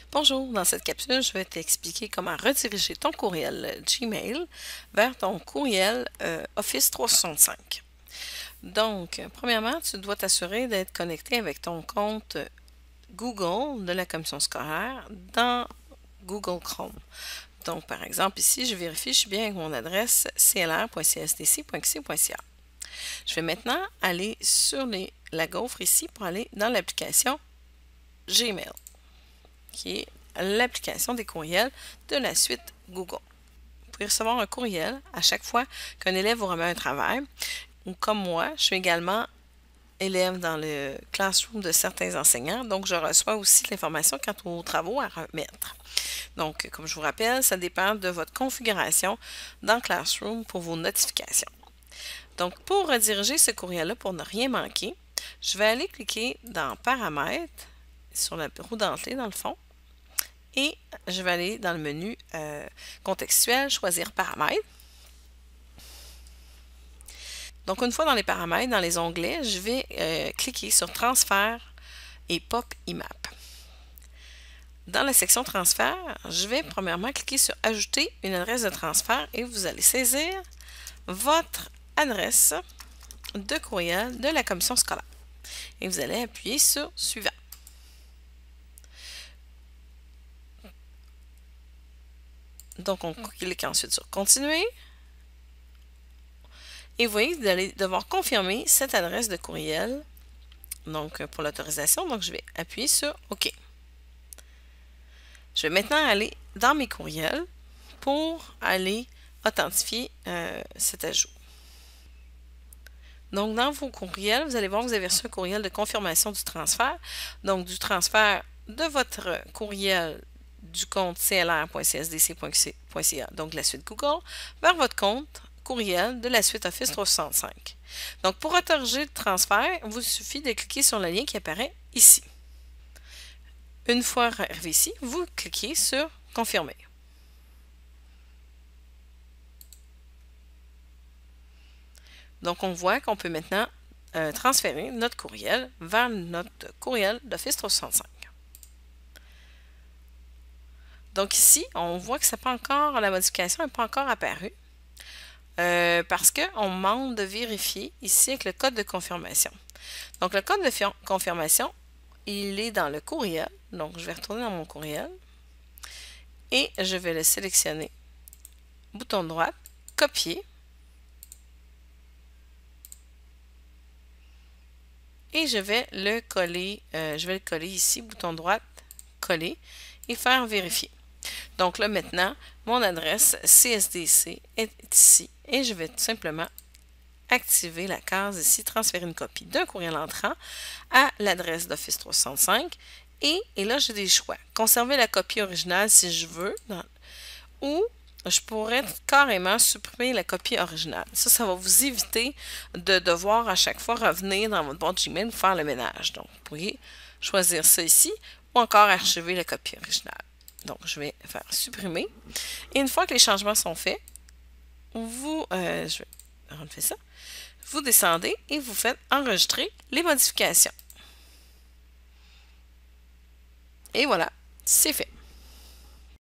Bonjour, dans cette capsule, je vais t'expliquer comment rediriger ton courriel Gmail vers ton courriel Office 365. Donc, premièrement, tu dois t'assurer d'être connecté avec ton compte Google de la commission scolaire dans Google Chrome. Donc, par exemple, ici, je vérifie, je suis bien avec mon adresse clr.csdc.qc.ca. Je vais maintenant aller sur la gaufre ici pour aller dans l'application Gmail, qui est l'application des courriels de la suite Google. Vous pouvez recevoir un courriel à chaque fois qu'un élève vous remet un travail. Ou comme moi, je suis également élève dans le classroom de certains enseignants, donc je reçois aussi l'information quant aux travaux à remettre. Donc, comme je vous rappelle, ça dépend de votre configuration dans Classroom pour vos notifications. Donc, pour rediriger ce courriel-là, pour ne rien manquer, je vais aller cliquer dans Paramètres, sur la roue dentelée dans le fond, et je vais aller dans le menu contextuel, choisir Paramètres. Donc, une fois dans les paramètres, dans les onglets, je vais cliquer sur Transfert et Pop IMAP. Dans la section Transfert, je vais premièrement cliquer sur Ajouter une adresse de transfert et vous allez saisir votre adresse de courriel de la commission scolaire. Et vous allez appuyer sur Suivant. Donc, on clique ensuite sur Continuer. Et vous voyez, vous allez devoir confirmer cette adresse de courriel. Donc, pour l'autorisation, donc je vais appuyer sur OK. Je vais maintenant aller dans mes courriels pour aller authentifier cet ajout. Donc, dans vos courriels, vous allez voir que vous avez reçu un courriel de confirmation du transfert. Donc, du transfert de votre courriel du compte clr.csdc.qc.ca, donc la suite Google, vers votre compte courriel de la suite Office 365. Donc, pour autoriser le transfert, il vous suffit de cliquer sur le lien qui apparaît ici. Une fois arrivé ici, vous cliquez sur Confirmer. Donc, on voit qu'on peut maintenant transférer notre courriel vers notre courriel d'Office 365. Donc ici, on voit que la modification n'est pas encore apparue parce qu'on demande de vérifier ici avec le code de confirmation. Donc, le code de confirmation, il est dans le courriel. Donc, je vais retourner dans mon courriel et je vais le sélectionner. Bouton droit, copier. Et je vais le coller ici, bouton droit, coller et faire vérifier. Donc là maintenant, mon adresse CSDC est ici et je vais tout simplement activer la case ici, transférer une copie d'un courriel entrant à l'adresse d'Office 365 et là j'ai des choix. Conserver la copie originale si je veux ou je pourrais carrément supprimer la copie originale. Ça va vous éviter de devoir à chaque fois revenir dans votre boîte Gmail pour faire le ménage. Donc, vous pourriez choisir ça ici ou encore archiver la copie originale. Donc, je vais faire supprimer. Et une fois que les changements sont faits, je vais refaire ça. Vous descendez et vous faites enregistrer les modifications. Et voilà, c'est fait.